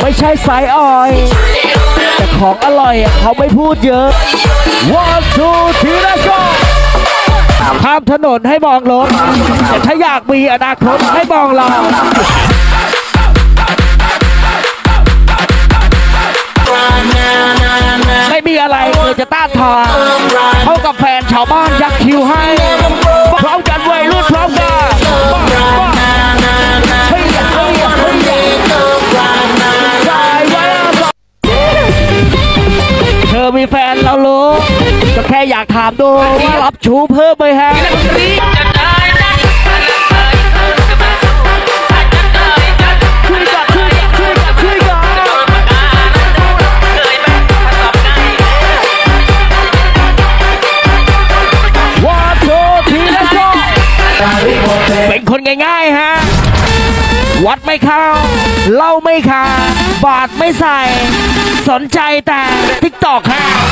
ไม่ใช่สายอ่อยแต่ของอร่อยเขาไม่พูดเยอะ One two three let's go ข้ามถนนให้มองรถแต่ถ้าอยากมีอนาคตให้มองเราไม่มีอะไรเลยจะต้านทานเท่ากับแฟนชาวบ้านยักคิวให้พร้อมกันวัยรุ่นพร้อมกันเธอมีแฟนเรารู้ก็แค่อยากถามดูว่ารับชูเพิ่มไหมฮะเป็นคนง่ายๆฮะวัดไม่เข้าเหล้าไม่ขาบาทไม่ใส่สนใจแต่ติ๊กตอกฮะ